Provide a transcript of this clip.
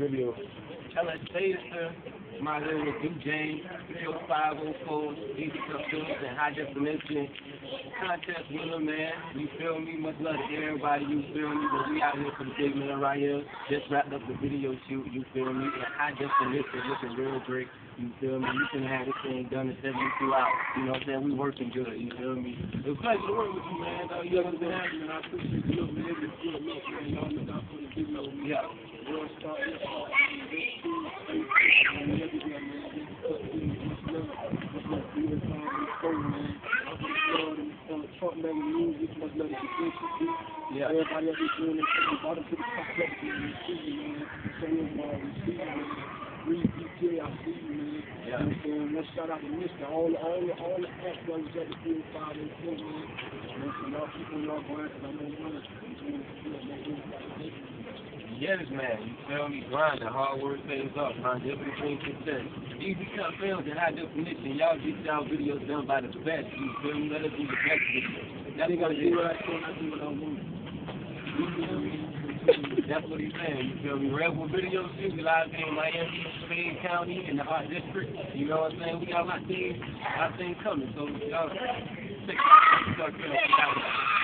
video. LSA, sir. My name is Duke James, 504, Easy Customs and High Definition. Contest winner, man. You feel me? Much love to everybody, you feel me? But we out here for the big man right here. Just wrapped up the video shoot, you feel me? And High Definition, looking real great. You feel me? You can have this thing done in 72 hours. You know what I'm saying? We working good, you feel me? It was a pleasure to work with you, man. You ever been happy, man? I appreciate you. Man, it's good luck, man. Y'all look out for the video. Yeah. World Star, yeah. Everybody else is doing it from the bottom to the top of the man. Reed DJ, I see you, man. Yeah. And let's shout out to Mr. All the act brothers at the field 5 and 4, man. Y'all keep on y'all going, because I know one. Yes, man. You feel me? Grinding, hard work pays off. Longevity brings success. Easy Cut Films and High Definition. Y'all get y'all videos done by the best. You feel me? Let us do the best with you. That's what it is. I do what I want. That's what he's saying. You feel me? Redwood Video Studio live in Miami, Spain County, in the Art District. You know what I'm saying? We got a lot of things coming. So y'all check it out.